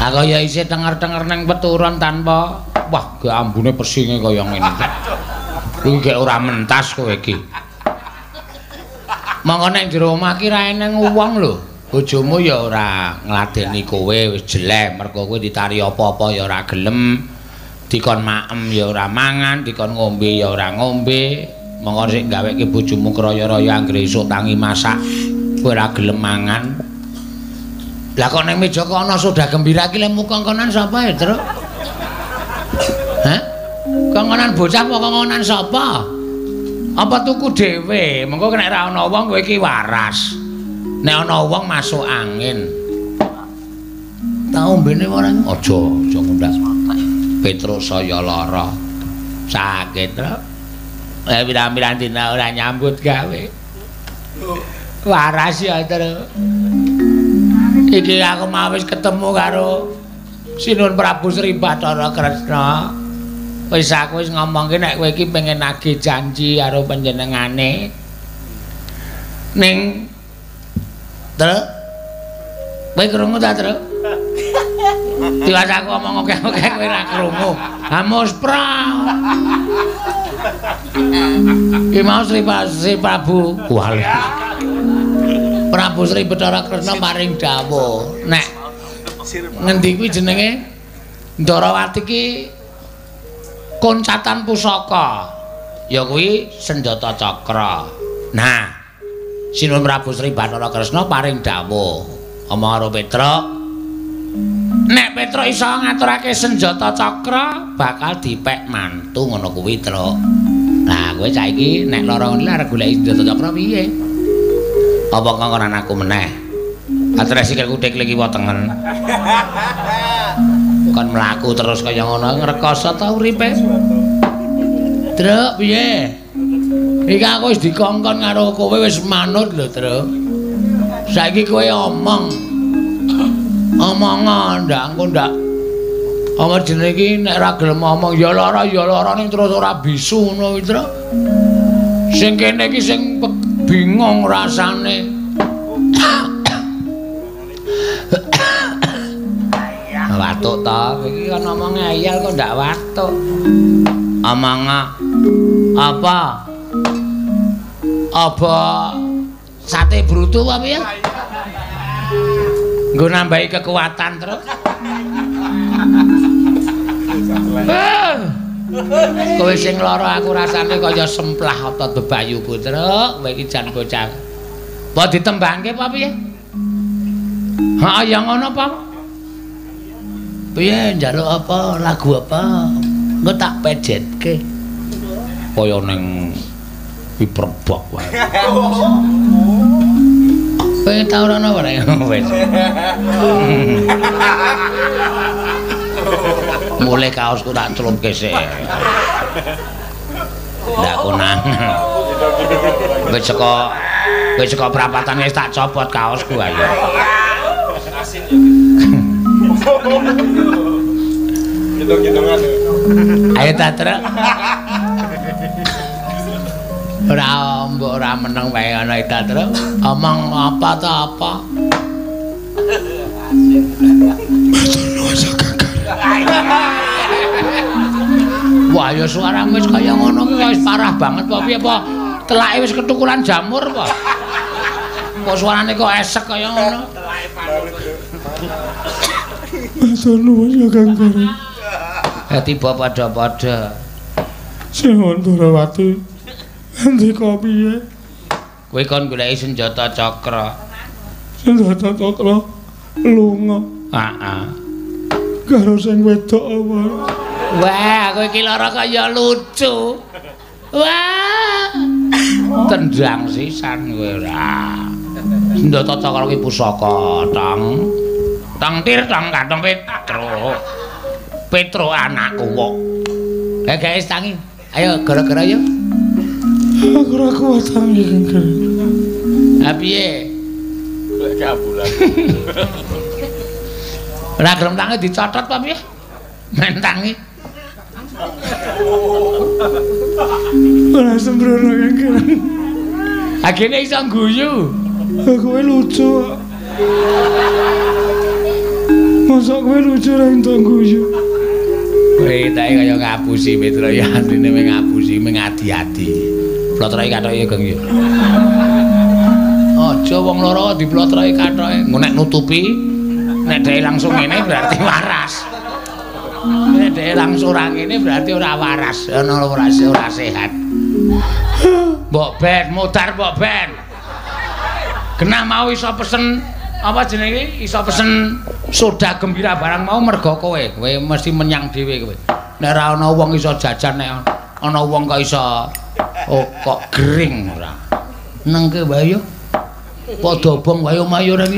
Lah kaya isih tenger-tenger ning peturon tanpa wah ge ambune pesinge kaya ngene. Kuwi gek ora mentas kowe iki. Monggo nek jero omah ki ra eneng wong lho. Bojomu ya ora ngladeni kowe wis jelek mergo kowe ditari apa-apa ya ora gelem. Dikon maem ya ora mangan, dikon ngombe ya ora ngombe. Monggo sik gaweke bojomu kraya-raya anggere esuk tangi masak kowe ora gelem mangan. Lah kok ning meja kok ana soda gembira ki lemu kongkonan sapa ya, Tru? Hah? Kongkonan bocah apa kongkonan sapa? Apa tuku dhewe? Mengko nek ra ana wong kowe iki waras. Nek ana wong masuk angin. Tak ombene ora aja ngundang. Petrus saya lara. Sakit, Tru. Pirang-pirang dina ora nyambut gawe. Waras ya, Tru. Iki aku mau wis ketemu karo Sinuhun Prabu Sri Bathara Kresna. Wis aku wis ngomongke nek kowe iki pengen nagih janji karo panjenengane. Ning Tru. Kowe krungu ta, Tru? Tiwas aku ngomong oke-oke kowe ora krungu. Ha muspra. Ki mau Sri Prabu Kuali. Prabu Sri Bathara Kresna maring dawuh nek ngendi kuwi jenenge Ndarawati ki koncatan pusaka ya kuwi senjata cakra. Nah, Sinuhun Prabu Sri Bathara Kresna paring dawuh omong karo Petruk nek Petruk iso ngaturake senjata cakra bakal dipek mantu ngono kuwi, Truk. Nah, kowe saiki nek lara ngene arep golek senjata cakra piye? Apa kongkonan aku meneh? Atre sikilku diklik kiwa tengen. Kon mlaku terus kaya ngono ngrekoso ta uripe? Truk piye? Iki aku wis dikongkon karo kowe wis manut lho, Truk. Saiki kowe omong. Omongan ndak engko ndak. Omong jenenge iki nek ora gelem omong ya lara ning terus ora bisu ngono kuwi, Truk. Sing kene iki sing bingung rasane. Watuk ta, iki kan omong ngeyel kok ndak watuk. Omong apa? Apa sate brutu apa ya? Nggo nambahi kekuatan terus. Kowe sing lara aku rasane kaya semplah ata bebayuku, Truk. Kowe iki jan bocah. Apa ditembangke apa piye? Heeh, ya ngono apa? Piye njaluk apa? Lagu apa? Engko tak pejetke. Kaya ning piperbak wae. Kowe tau ora napa rek? Wis. Mulai kaosku tak celupke sik. Ndak konangan. Wis saka prapatan wis tak copot kaosku ayo. Gendong-gendongan. Ayo ta, Truk. Mbok ora meneng wae ana ta, Truk. Omong apa ta apa? Wah, ya suaramu wis kaya ngono ki wis parah banget apa piye apa? Telake wis ketukulan jamur apa? Kok suarane kok esek kaya ngono? Matur nuwun ya Kang Kari. Ya tiba padha-padha. Sinuhun Ndarawati. Ndika piye? Kowe kon goleki senjata cakra. Senjata cakra lunga. Heeh. Karo sing wedok apa? Wah, kowe iki lara kaya lucu. Wah. Tendang sisan kowe ora. Senjata cakra ki pusaka, Tang. Tang tir tang kantong Petro anakku kok. Guys tangi. Ayo gara-gara yo. Ora kuat tangi Kang. Ha piye? Lek kabulan. Ora gelem tangi dicotot apa piye? Men tangi. Ora sembrono Kang. Agene iso guyu. Kowe lucu. Mosok kowe lucu ra entuk guyu. Kowe tak kaya ngapusi Petro ya asline mung ngapusi mung adi-adi. Plotroke kathoke Geng ya. Aja wong loro diplotroke kathoke. Engko nek nutupi nek dhek langsung ngene berarti waras. Nek dhek langsung ora ngene berarti ora waras, ora sehat. Mbok Ben, modar Mbok Ben. Genah mau iso pesen apa jenenge? Iso pesen soda gembira barang mau mergo kowe. Kowe mesti menyang dhewe kowe. Nek ora ana wong iso jajan nek ana wong kok iso kok gering ora. Nengke wae yo. Padha obong wae omahe ora iki.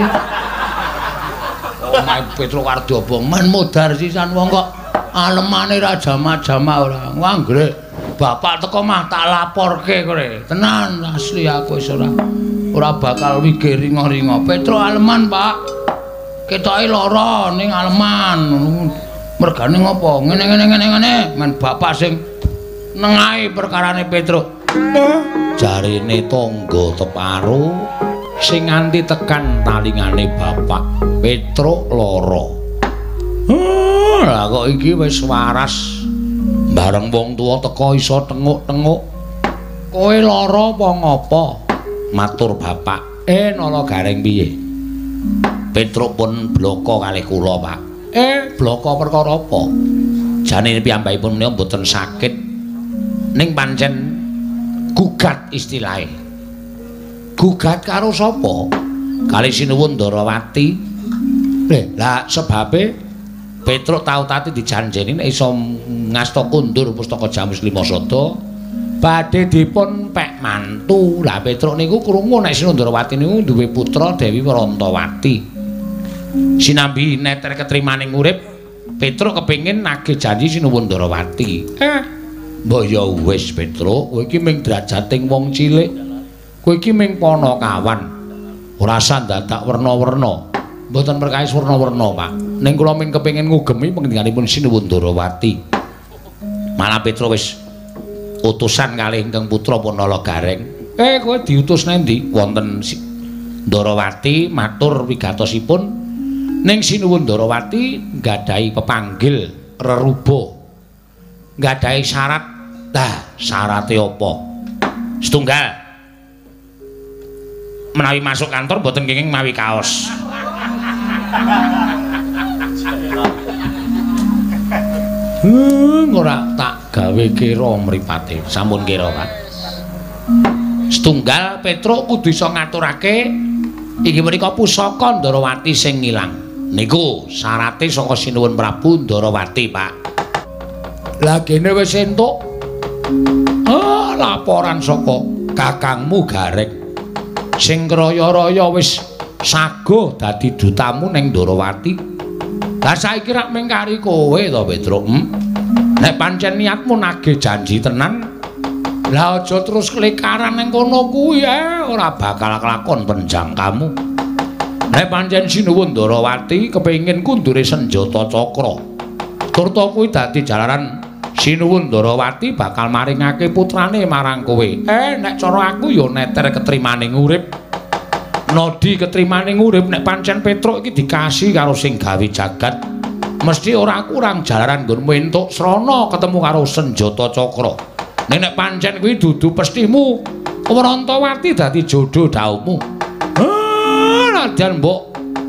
Omahe Petro Wardi obong men modar sisan wong kok alemane ra jama-jama ora. Anggere bapak teko mah tak laporke kowe. Tenan asli aku wis ora bakal mikir ringo-ringo. Petro aleman, Pak. Ketoke lara ning aleman. Mergane ngopo? Ngene. Men bapak sing nengahi perkarane Petro. Jarine tangga teparo sing nganti tekan talingane bapak. Petro lara. Lah kok iki wis waras. Bareng wong tuwa teka iso tenguk-tenguk. Kowe lara apa ngopo? Matur bapak. Nala Gareng piye? Petro pun bloko kalih kula, Pak. Bloko perkara apa? Jane piyambakipun menika mboten sakit. Ning pancen gugat istilahe. Gugat karo sapa? Kali Sinuwun Ndarawati. Lah sebabe Petro tau tati dijanjeni nek iso ngasta kundur pustaka Jamus Limasada badhe dipun pek mantu. Lah Petro niku krungu nek Sinuwun Ndarawati niku duwe putra Dewi Werantawati. Sinambi neter ketrimaning urip, Petro kepengin nagih janji Sinuwun Ndarawati. Mbok ya wis Petro, kowe iki mung drajating wong cilik. Kowe iki mung panakawan. Ora usah dadak werna-werna. Mboten perkawis werna-werna, Pak. Ning kula mung kepengin ngugemi pangendikaning Sinuwun Ndarawati. Malah Petro wis utusan kalih ingkang putra Nala Gareng. Kowe diutus nendi? Wonten Ndarawati matur wigatosipun ning Sinuwun Ndarawati nggadahi pepanggil reruba. Nggadahi syarat. Lah, syarate apa? Setunggal. Menawi masuk kantor mboten kenging mawi kaos. Ora tak gawe kira mripate. Sampun kira, Pak. Setunggal Petro kudu iso ngaturake iki menika pusaka Ndarawati sing ilang. Niku syarate saka Sinuwun Prabu Ndarawati, Pak. Lah kene wis entuk laporan saka kakangmu Gareng sing kraya-raya wis saguh dadi dutamu ning Ndarawati. Lah saiki rak mung kari kowe to, Petro. Nek pancen niatmu nagih janji tenan, lah aja terus kelikaran ning kono kuwi ora bakal kelakon penjangkamu. Nek pancen Sinuwun Ndarawati kepengin kundure senjata cakra. Turta kuwi dadi jalaran Sinuwun Ndarawati bakal maringake putrane marang kowe. Nek cara aku ya neter ketrimaning urip. Nodi ketrimaning urip nek pancen Petro iki dikasih karo sing gawe jagat, mesti ora kurang jalaran nggonmu entuk srana ketemu karo senjata cakra. Nek pancen kuwi dudu pestimu, Werantawati dadi jodoh daumu. Nadyan mbok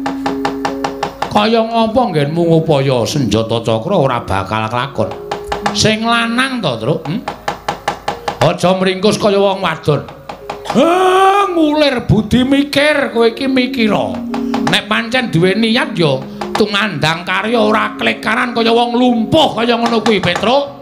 kaya ngapa nggenmu ngupaya senjata cakra ora bakal kelakon. Sing lanang to, Truk. Aja mringkus kaya wong wadon. Ngulir budi mikir, kowe iki mikira. Nek pancen duwe niat ya tumandang karya ora klekaran kaya wong lumpuh kaya ngono kuwi, Petro.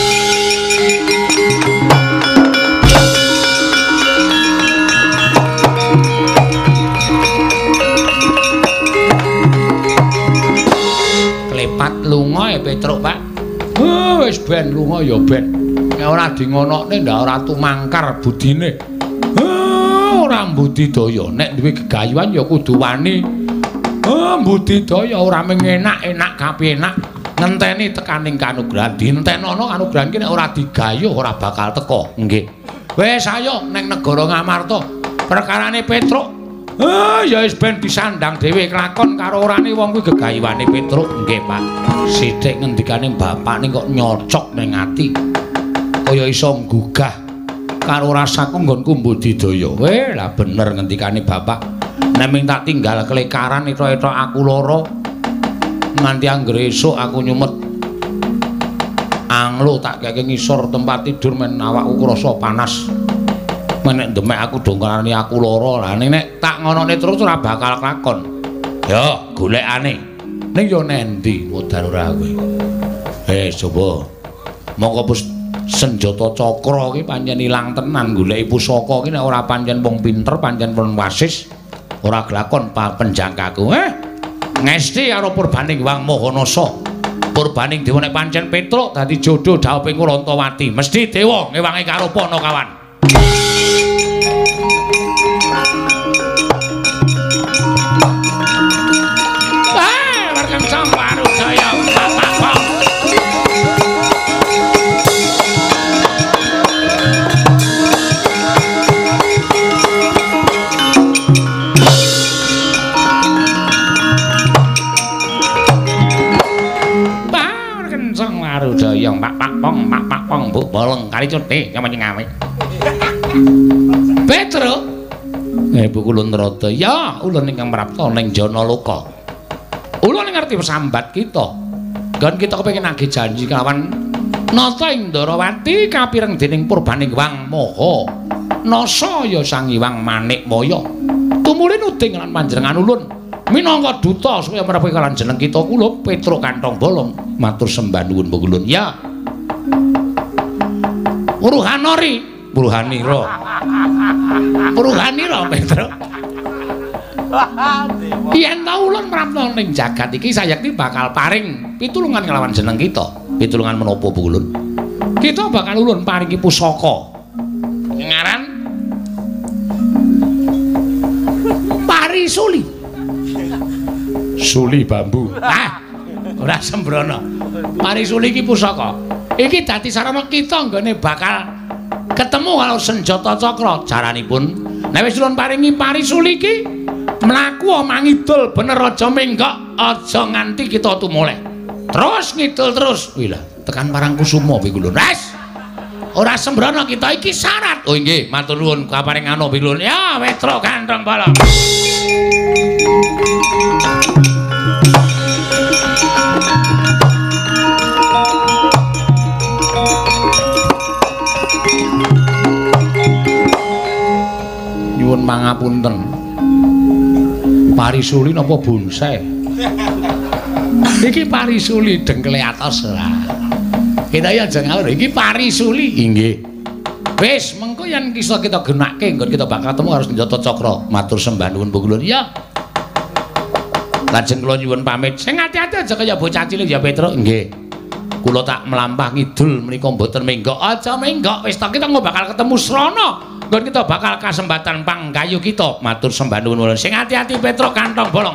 Klepat lunga Petro, Pak. Wis ben lunga ya ben. Nek ora dingonokne ndak ora tumangkar budine. Ora budidaya nek duwe gegayuhan ya kudu wani. Budidaya ora mung enak-enak kapenak ngenteni tekaning kanugrahan. Dintenana kanugrahan ki nek ora digayuh ora bakal teka. Nggih. Wis ayo ning negara Ngamarta. Perkarane Petruk Ya wis ben disandang dhewe kelakon karo orane wong kuwi gegayuhane Petruk. Nggih, Pak. Sithik ngendikane bapak ning kok nyocok ning ati. Kaya iso nggugah karo rasaku nggonku mbudidaya. Lah bener ngendikane bapak. Nek ming tak tinggal kelekaran etok-etok aku lara. Nganti anggere esuk aku nyumet. Anglo tak keke ngisor tempat tidur men awakku krasa panas. Menek demek aku dongkonane aku lara. Lah nek tak ngonone terus ora bakal kelakon. Ya, golekane. Ning yo nendi mudan ora kowe. Coba. Monggo senjata cakra iki pancen ilang tenan goleki pusaka iki nek ora pancen wong pinter, pancen wong wasis, ora glakon penjangkaku. Ngesti karo Purbaning Wang Mahanasa. Purbaning dewa nek pancen Petruk dadi jodoh dhawuhing Kulantawati, mesti dewa ngewangi karo Panakawan. Pak pong bu bolong kali cuti nyaman ngawe. Petruk, Bu Kuluntrada, ya ulun ingkang prapta ning Janaloka. Ulun ngerti pesambat kita. Gan kita kepengin nagih janji kelawan Nata Indrawati kapireng dening Purbaning Wang Mahanasa ya Sang Hyang Manikmaya. Tumulin uding lan panjenengan ulun minangka duta supaya menawi kalan jeneng kita kula Petruk Kantong Bolong. Matur sembah nuwun Bu Kulun. Ya. Puruhanira Petruk. Yen ta ulun prapta ning jagat iki sayekti bakal paring pitulungan kelawan jeneng kita. Pitulungan menapa Bu Kulun? Kita bakal ulun paringi pusaka. Ngaran Parisuli. Suli bambu. Ora sembrono. Parisuli iki pusaka. Iki dadi sarana kita nggone bakal ketemu karo senjata cakra. Caranipun nek wis ulun paringi parisuli iki mlaku mangidul bener aja menggok, aja nganti kita tumoleh. Terus ngidul terus. Wih lah, tekan Parangkusuma Bi Kulun. Wes. Ora sembrono kita iki syarat. Oh nggih, matur nuwun kaparingana Bi Kulun. Ya, Petruk Kantong Bolong. Mangapunten. Parisuli napa bonsai? Iki parisuli dengkele atos lah. Kita ya aja ngawur, iki parisuli. Nggih. Wis, mengko yen bisa kita genake nggon kita bakal ketemu harus senjata cakra. Matur sembah nuwun Bu Kulun. Ya. Lajeng kula nyuwun pamit. Sing ati-ati aja kaya bocah cilik ya Petruk. Nggih. Kula tak mlampah ngidul menika mboten menggok. Aja menggok. Wis ta kita bakal ketemu srana. Nggon kita bakal kasembatan panggayu kita. Matur sembah nuwun. Sing ati-ati Petruk Kantong Bolong.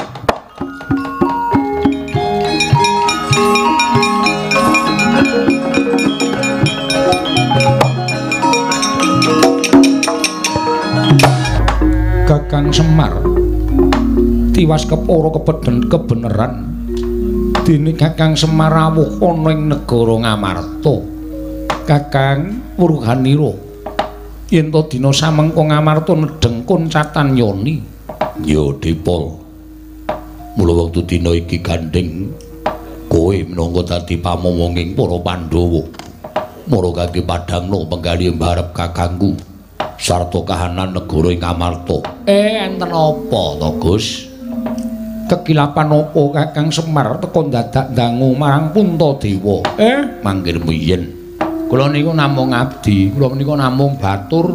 Kakang Semar tiwas kepara kebeneran dene Kakang Semar rawuh ana ing negara Ngamarta. Kakang Purhanira yen to dina samengko Ngamarta nedheng koncatan Yoni. Ya Dipol. Mula wektu dina iki gandeng kowe minangka dadi pamomonging para Pandhawa. Mara kangge padhangna penggali mbarep kakangku sarta kahanan negara ing Ngamarta. Enten apa to, Gus? Kekilapan apa Kakang Semar teka dadak dangu marang Puntadewa? Mangkir miyen. Kula niku namung abdi, kula menika namung batur.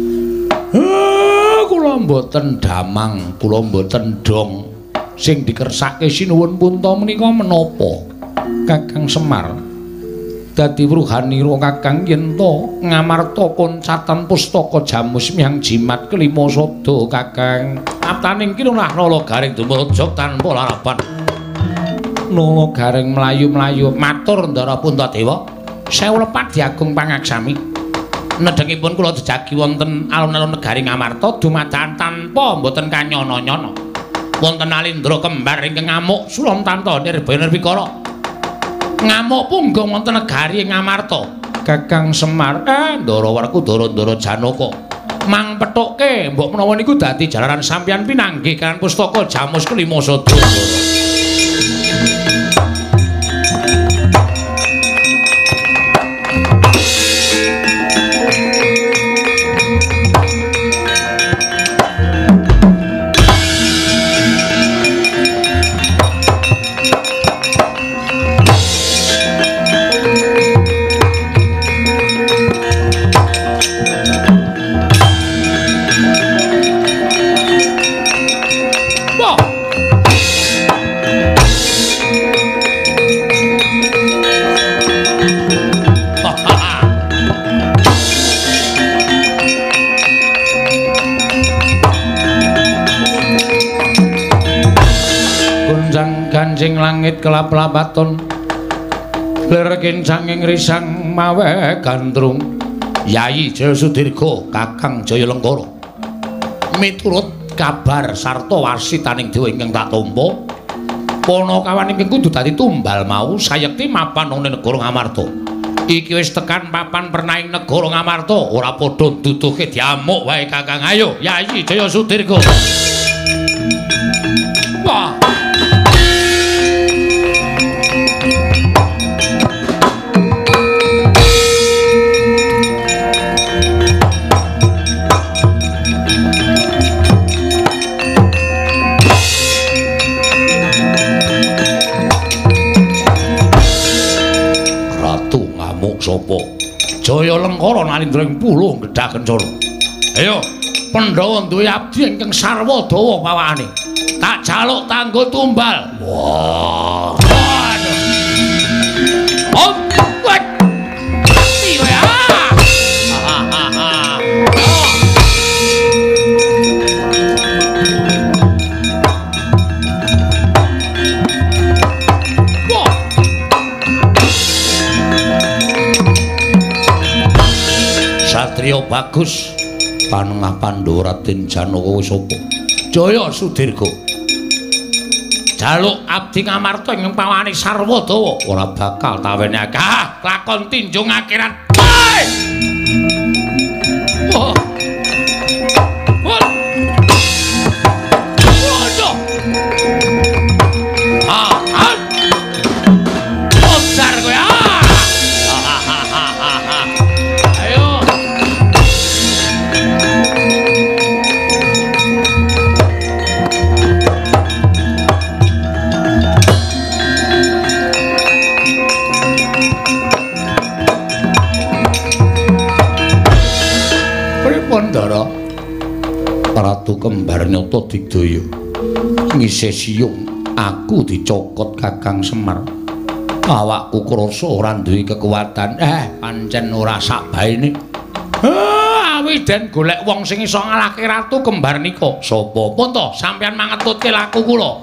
Kula mboten damang, kula mboten dong. Sing dikersake sinuwun Punta menika menapa? Kakang Semar dadi Purhanira Kakang yen to Ngamarta koncatan pustaka Jamus Miang Jimat kelima sada Kakang. Aptaning kinunah nala garing dumujug tanpa larapan. Nala garing mlayu-mlayu matur Ndara Puntadewa. Sewu lepat diagung pangaksami. nedhengipun kula jejagi wonten alun-alun negari Ngamarta dumadakan tanpa mboten kanyono-nyono. Wonten Alindra kembar ingkang ngamuk sulom tanto nirbaya nirwikara. Ngamuk punggung wonten negari Ngamarta. Kakang Semar, Ndara Werku Ndara Janaka. Mang pethuke mbok menawa niku dadi jalaran sampeyan pinanggih kan pustaka Jamus Kelima Sada. Ganjing langit kelap-lapaton lir kincanging risang mawe gandrung Yayi Jayasudirga Kakang Jayalengkara miturut kabar sarta wasitaning dewa ingkang tak tampa Panakawan ingkang kudu dadi tumbal mau sayekti mapan ing negara Ngamarta iki wis tekan papan pernahing negara Ngamarta ora padha duduhe diamuk wae Kakang ayo Yayi Jayasudirga wah sapa Jayalengkara Nalindra ing pulo gedhah kencana ayo Pandhawa duwe abdi ingkang sarwa dawa pawakane tak jaluk tanggo tumbal wah oh wet iki ya Satrio bagus panengah Pandhawa Raden Janaka wis apa Jayasudirga jaluk abdi Ngamarta ing pawakane sarwa dawa ora bakal tawene akeh lakon tinjung akhirat oh Ndara Ratu Kembar Nyata Digdaya ngisih siyung aku dicokot Kakang Semar awakku krasa ora duwe kekuatan pancen ora sak baene awiden golek wong sing iso ngalahke Ratu Kembar nika sapa pun to sampeyan mangetutke laku kula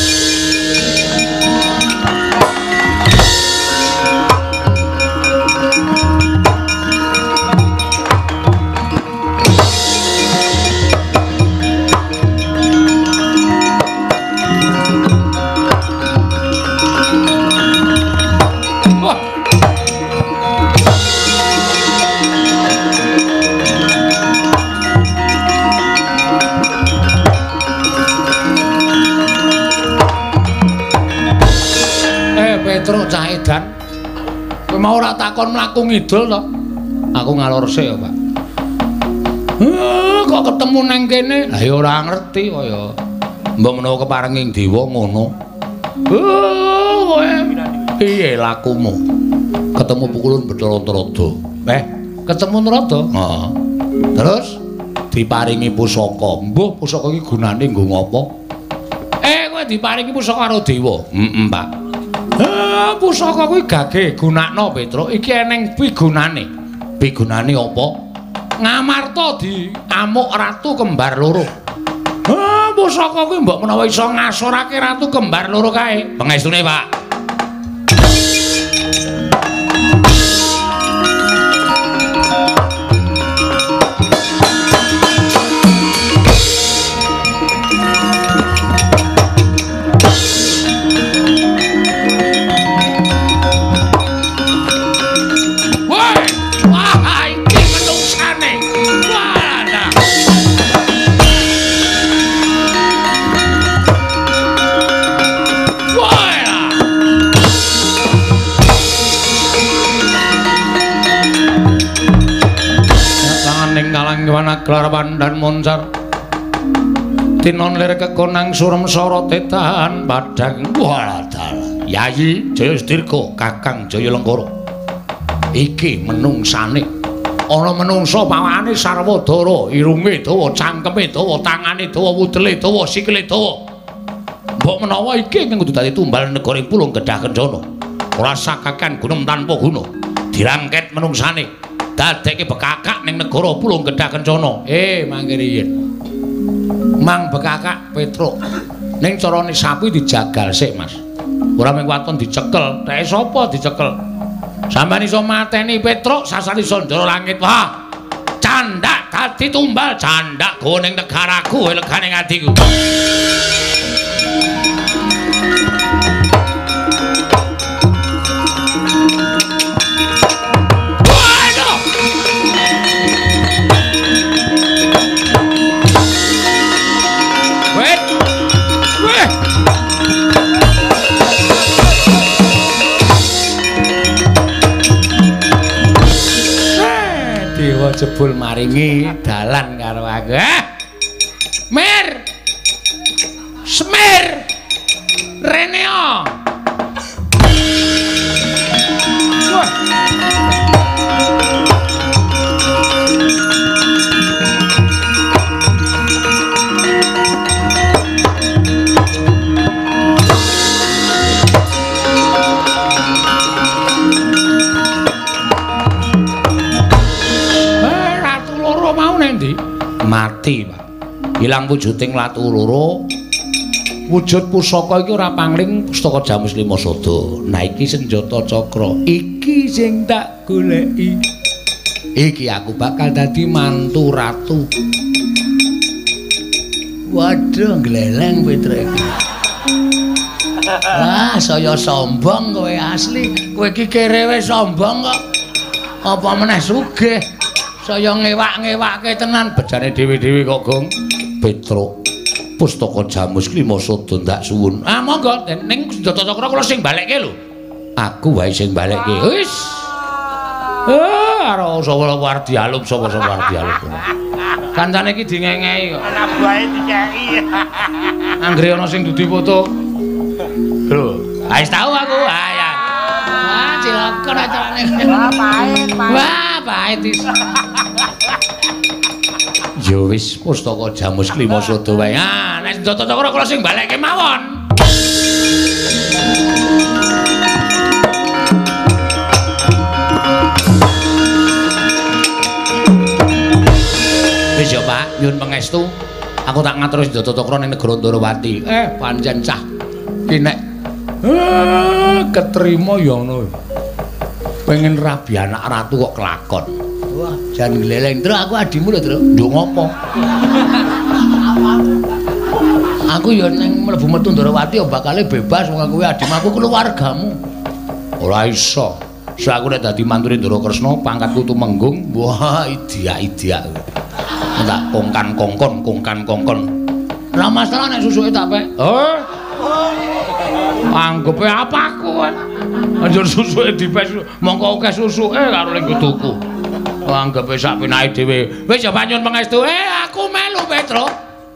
Petruk cah edan. Kowe mau ora takon mlaku ngidul to? Aku ngalor sik ya, Pak. Kok ketemu nang kene? Lah ya ora ngerti kaya. Mbok menawa keparenging dewa ngono. Kowe piye lakumu? Ketemu pukulun Bathara Antarada. Ketemu Narada? Heeh. Terus diparingi pusaka. Mbuh pusaka iki gunane nggo ngopo? Kowe diparingi pusaka karo dewa? Pak. Pusaka kuwi gage gunakno Petruk iki eneng pigunane. Pigunane apa? Ngamarta diamuk Ratu Kembar loro. Pusaka kuwi mbok menawa iso ngasorake Ratu Kembar loro kae. Pangestune, Pak. maglar pandan moncar tinon lir kekonang surem soro tetan padang waladal Yayi Jayastirga Kakang Jayalengkara iki menungsane ana menungsa pawakane sarwadara irunge dawa cangkeme dawa tangane dawa wudele dawa sikile dawa mbok menawa iki kudu dadi tumbal negara Pulung Kedah Kencana ora sakakan gunung tanpa guna dirangket menungsane dadekke bekakak ning negara Pulung Kedah Kencana mangke riyen Mang Bekakak Petruk ning carane sapi dijagal sik Mas ora mung waton dicekel teke sapa dicekel sampeyan iso mateni Petruk sasari Sandara Langit wah candak dadi tumbal candak go ning negaraku legane atiku jebul maringi dalan karo aku. Mir. Semir. Reneo. Mati, Pak. Ilang wujuding Ratu Loro. Wujud pusaka iki ora pangling pustaka Jamus Lima Sada. Nah iki senjata cakra. Iki sing tak goleki. Iki aku bakal dadi mantu ratu. Waduh, gleleng Petruk iki. Wah, saya sombong kowe asli. Kowe iki kerewe sombong kok. Apa meneh sugih. Saya ngewak-ngewakke tenan bejane dhewe-dhewe kok, Gong. Petruk. Pustaka Jamus Lima Sada ndak suwun. Ah, monggo ning senjata cakra kula sing balekke lho. Aku wae sing balekke. Wis. Karo sapa wardi alum sapa wardi alum. Kancane iki dingengei kok. Ana bae dikeki. Anggere ana sing dudi foto. Lho, wis tau aku. Ah ya. Wah, cilaka carane. Wah, pahit. Wah, pahit. Ya wis pustaka Jamus Lima Sada wae. Ah, nek senjata cakra kula sing balekke mawon. Wis ya, Pak, nyuwun pangestu. Aku tak ngatur senjata cakra ning negara Ndarawati. Pancen cah ki nek ketrima ya ngono. Pengen rabi anak ratu kok kelakon. Wah, jan gleleng, Tru, aku adimu lho, Tru. Nduk ngopo? Aku ya ning mlebu metu Ndarawati ya bakale bebas wong kowe adimu aku keluargamu. Ora iso. Sak aku nek dadi mantune Ndara-Kresna pangkatku tumenggung. Wah, idiak-idiak. Tak kongkan-kongkon. Ora masalah nek susuke tak pek. Anggepe apa aku? Anjur susuke dipes mongko akeh susuke karo ning tuku. Anggepe sak penake dhewe. Wis ya panyun pangestu. Aku melu Petruk.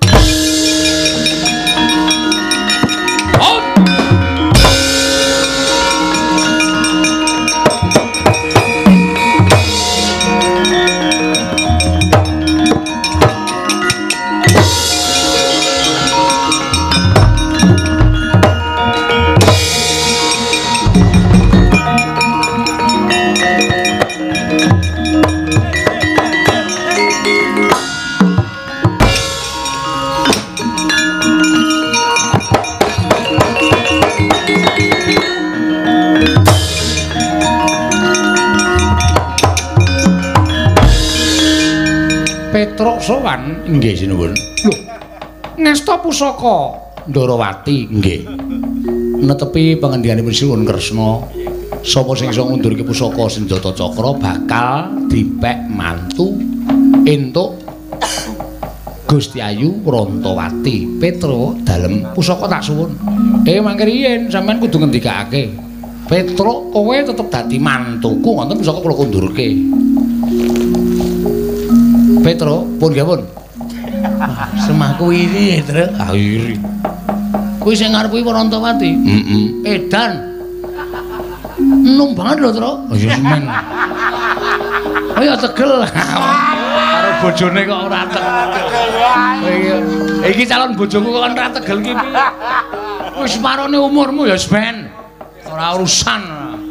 Petruk sowan nggih sinuwun. Lho. Ngesta pusaka Ndarawati nggih. Netepi pangendikanipun Sinuwun Kresna, sapa sing iso ngundurke pusaka senjata cakra bakal dipek mantu entuk Gusti Ayu Rantawati. Petruk dalem pusaka tak suwun. Mangke riyen sampean kudu ngendikake. Petruk kowe tetep dadi mantuku wonten pusaka kula kundurke. Petro, pun nggih pun. Semaku iri, Truk. Ah iri. Kuwi sing ngarep kuwi Wonontowati. Heeh. Edan. Enom banget lho, Truk. Oh ya semen. Oh ya tegel. Karo bojone kok ora tegel. Iya. Iki calon bojoku kok ora tegel ki piye? Wis marone umurmu ya semen. Ora urusan.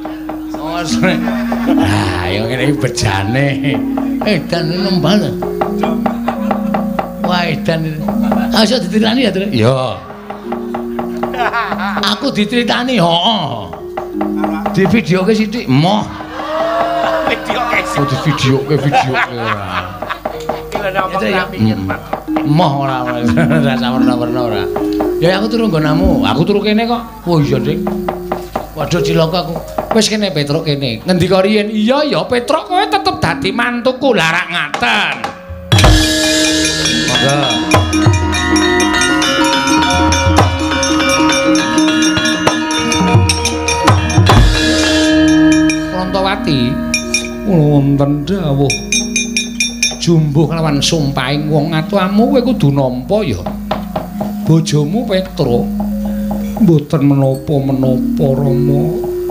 Nah, ya ngene iki bejane. Edan enom banget. Wah, edan. Aja ditirani ya, Truk? Ya. Aku dicritani, heeh. Di videoke sithik, moh. Videoke sithik. Oh, di videoke ora. Moh ora rasa warna-warna ora. Ya aku turu nggonamu. Aku turu kene kok. Oh iya, Dik. Waduh cilaka aku. Wis kene Petruk kene. Ngendika riyen, "Iya ya Petruk kowe tetep dadi mantuku." Lah rak ngaten. Monggo. Wonontowati wonten dawuh jumbuh lawan sumpahing wong atuamu kowe kudu nampa ya. Bojomu Petruk mboten menapa-menapa Rama.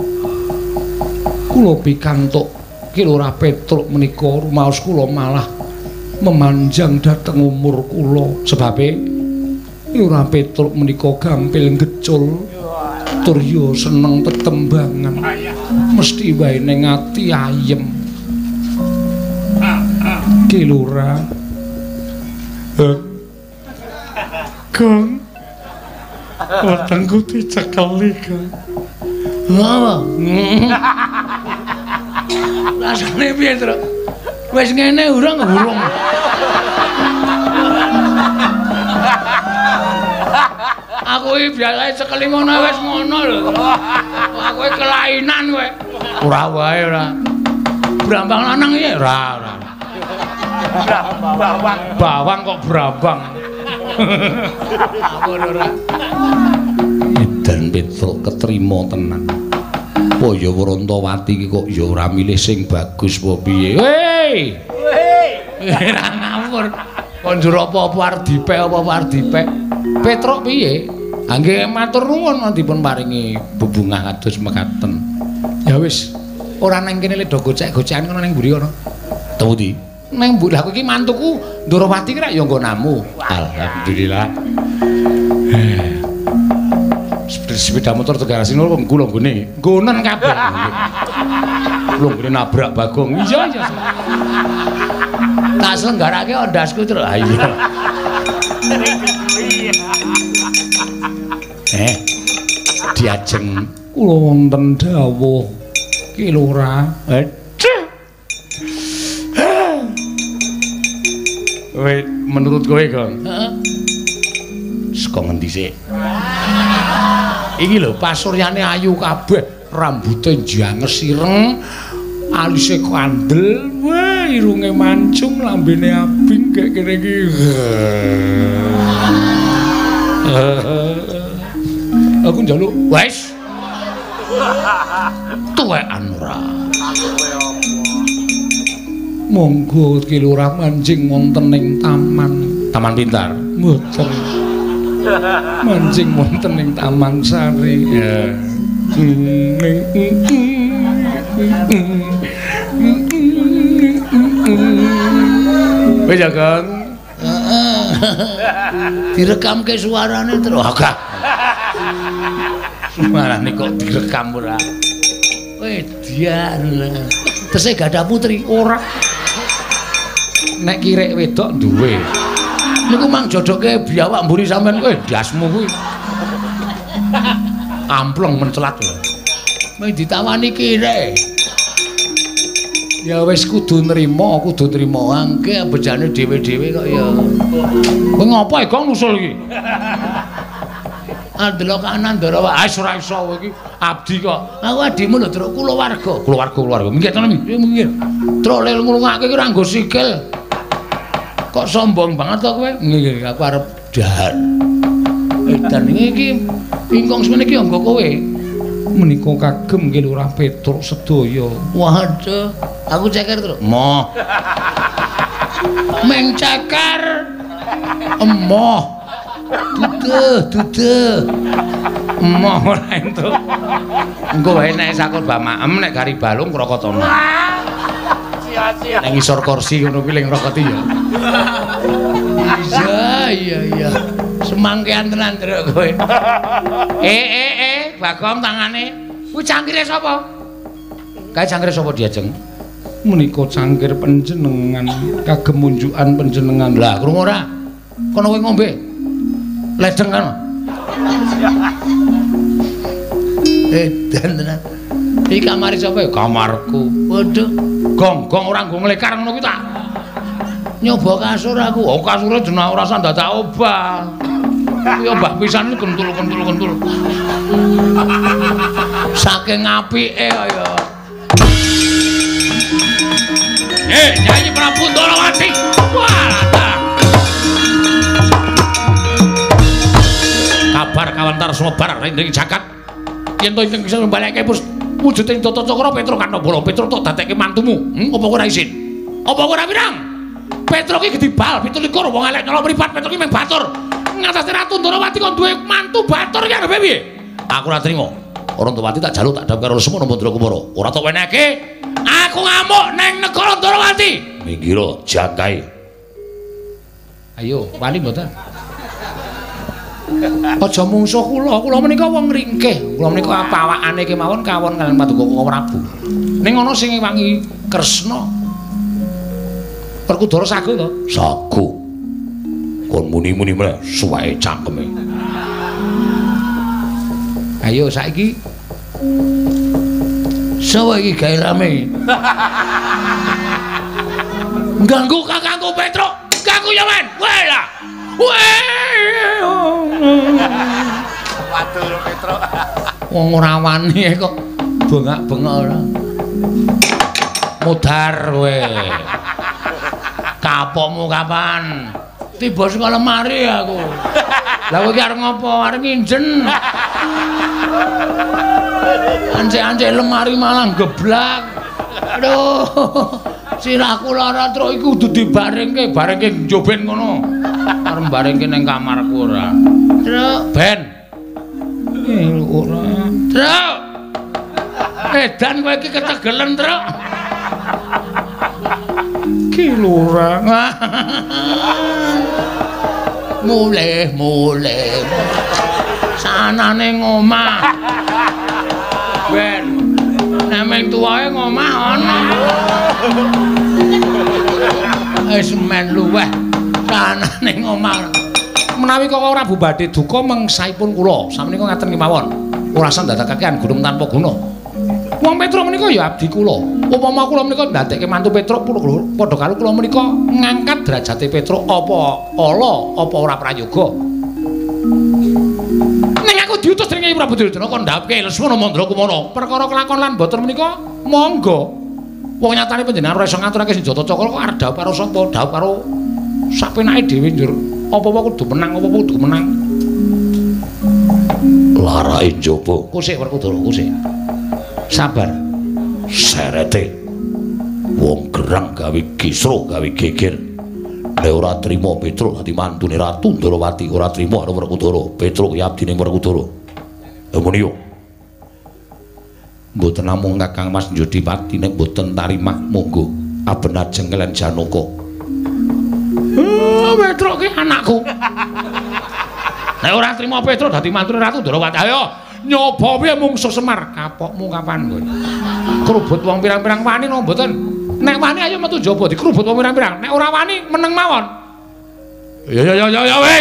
Kula pikantuk Ki Lurah Petruk menika rumaos kula malah memanjang dhateng umur kula sebabe Ki Lurah Petruk menika gampil ngecul tur ya seneng tetembangan mesti wae ning ati ayem. Ki Lurah Kang wetengku dicekeli Kang. Apa? Rasane piye, Truk? Wis ngene urung. Aku iki biasae cekeli ngono wis ngono lho. Aku iki kelainan kowe. Ora wae ora. Brambang lanang iki ora. Bawang kok brambang. Apa ora? Edan Petruk ketrima tenan. Oh ya Wonontowati iki kok ya ora milih sing bagus apa piye. Hei. Ora ngawur. Konjur apa-apa arep dipek apa-apa arep dipek. Petruk piye? Nggih matur nuwun dipun paringi bebungah kados mekaten. Ya wis, ora nang kene le do gocek-gocekan kono ning mburi kono. Temundi. Nang mburi aku iki mantuku Ndorowati ki rak ya nggonamu. Alhamdulillah. Sepeda motor tegar sini kok kula nggone. Nggonen kabeh. Kula nggone nabrak Bagong. Iya. Tak selenggarake ondasku terus. Ah iya. Diajeng kula wonten dawuh Ki Lurah. Weh, menurut kowe, Kang? Heeh. Saka ngendi sik? Iki lho pasuryane ayu kabeh, rambuté janges ireng, alise kandel, wah irunge mancung, lambene abing kayak kene iki. Aku njaluk, wes. Tuwekan ora. Monggo Ki Lurah manjing wonten ing taman. Taman Pintar. Mboten. Manjing wonten ing Taman Sari. Ya. Wis ya, Kang. Heeh. Direkamke suarane terus. Agak. Suarane kok direkam ora. Wedian. Tesih gadah putri ora. Nek kirek wedok duwe. Niku mang jodoke biawak mburi sampean kowe dasmu kuwi. Amplong mencelat lho. Mung ditawani kirek. Ya wis kudu nrimo angke bejane dhewe-dhewe kok ya. Kowe ngopo Gong nusul iki? Andelo kanan Ndorowa, ora iso kowe iki abdi kok. Aku adimu lho, Truk, kulawarga. Kulawarga. Minggir tenan iki, minggir. Truk lel ngrungake iki ora nggo sikil. Kok sombong banget kok kowe? Nggih, aku arep dahar. Edan iki ingkang semene iki nggo kowe. Menika kagem Ki Lurah Petruk sedaya. Waduh, aku ceker, Truk. Moh. Meng ceker. Emoh. Duduh. Emoh ora entuk. Engko wae nek sakon bamaem nek gari balung krokotana. Sia-sia. Ning ngisor kursi ngono kuwi ling rokoti ya. Iya. Semangkean tenan truk kowe. Bagong tangane. Kuwi cangkire sapa? Kae cangkire sapa Diajeng? Menika cangkir panjenengan kagem unjukan panjenengan. Lah, krungu ora? Kono kowe ngombe. Ledeng kan. Edan tenan. Iki kamar sapa ya? Kamarku. Waduh, gong-gong ora nggo nglekar ngono kuwi tak. Nyoba kasur aku. Oh, kasure jeneng ora usah dadak obah. Ya mbah pisan kentul. Saking apike kaya. Nyanyi Prabu Ndorowati. Walah. Kabar kawantar sumebar ring jagat. Yen to ingkang bisa mbaleke wujude Tata Cakra Petruk Kanobala. Petruk tok dadekke mantumu. Apa kowe ora isin? Apa kowe ora pirang? Petruk iki gedibal 17 wong elek nyolong mripat. Petruk iki mung batur. Ngatasi Ratu Ndorowati kok duwe mantu batur iki arepe piye? Aku ora trima. Ora Ndorowati tak jaluk tak dhawuh karo Lesmana Mandrakumara. Ora tak wenehke. Aku ngamuk neng negara Ndorowati. Minggir jangkai. Ayo, wani mboten? Aja mungsuh kula menika wong ringkih. Kula menika pawakane kemawon kawon kaliyan Paduka Prabu. Ning ana sing wangi Kresna. Werkudara sagu to? Sagu. Kon muni-muni meneh suwae cangkeme. Ayo saiki. Sawa iki gawe rame. Ganggu kakangku Petruk. Ganggu ya men. Walah. Waduh Petruk. Wong ora wani kok bengak-bengok ora. Mudhar kowe. Kapokmu kapan? Tiba saka lemari aku. Lah kowe iki arep ngopo? Arep nginjen. Anje-anje lemari malah geblak. Aduh. Sirahku lara truk iku kudu dibarengke njoben ngono. Arep barengke ning kamarku ora. Truk, ben. Ora. Truk. Edan kowe iki ketegelen, Truk. Ki lurah. Mulih. Sanane ngomah. Ben. Nek meng tuwae ngomah ana. Wis men luweh. Sanane ngomah. Menawi kok ora badhe duka mengsaipun kula, samenika ngaten kemawon. Ora sandhakaken gunung tanpa guna. Wong Petruk menika ya abdi kula. Upama kula menika ndadekke mantu Petruk padha karo kula menika ngangkat derajate Petruk apa ala apa ora prayoga. Ning aku diutus dening Prabu Duryudana kon ndhawuhke Lesmana Mandrakumara perkara kelakon lan boten menika monggo. Wong nyatane panjenengan ora iso ngaturake Senjata Cakra kok arep dhawuh karo sapa? Dhawuh karo sapenake dhewe njur. Apa-apa kudu menang, apa-apa kudu menang. Larae njaba. Kusik Werkudara, kusik. Sabar. Serete. Wong gerang gawe kisra, gawe geger. Nek ora trima Petruk dadi mantune Ratu Ndorowati, ora trima karo Werkudara. Petruk ya abdine Werkudara. Muni yo. Mboten namung Kakang Mas Jodipati nek mboten tarimah monggo aben ajeng kalian Janaka. Petruk ki anakku. Nek ora trima Petruk dadi mantune Ratu Ndorowati. Ayo nyoba piye mungsuh Semar. Kapokmu kapan kowe? Krubut wong pirang-pirang wani no mboten. Nek wani ayo metu jaba dikrubut wong pirang-pirang. Nek ora wani meneng mawon. Ya wis.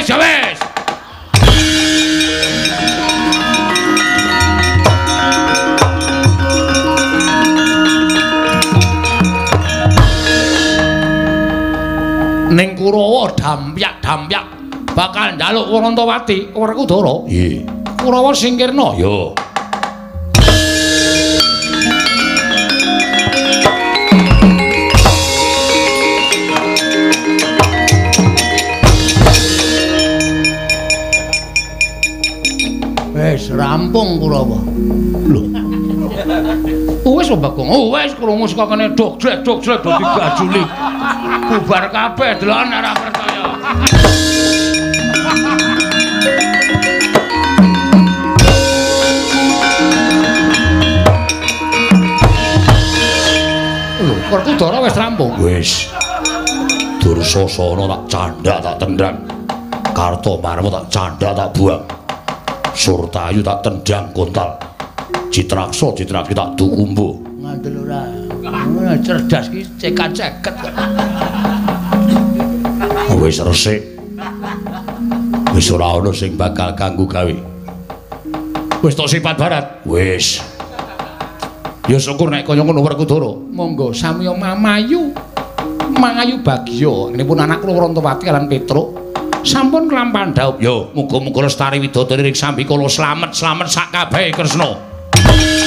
Ning Kurawa dampyak bakal njaluk Wantawati Werkudara. Nggih. Kurawa singkirna. Yo. Wis rampung Kurawa. Lho. Wis Bagong. Wis krungu saka kene dog jlek dadi gajuli. Bubar kabeh delok ora percaya. Lho, Werkudara wis rampung. Wis. Dursasana tak candhak tak tendang. Kartomarma tak candhak tak buang. Surtayu tak tendang kontal. Citraksa citraki tak dukumbu. Ngandel ora. Ora cerdas ki cekat-ceket. Wis resik. Wis ora ana sing bakal ganggu gawe. Wis tok sipat barat. Wis. Ya syukur nek kaya ngono Werkudara. Monggo samiya mamayu. Mangayu bagya. Nipun anak kula Rantawati lan Petruk. Sampun kelampahan dhaup. Yo, muga-muga lestari widodari ring sambi kala slamet sak kabehe Kresna.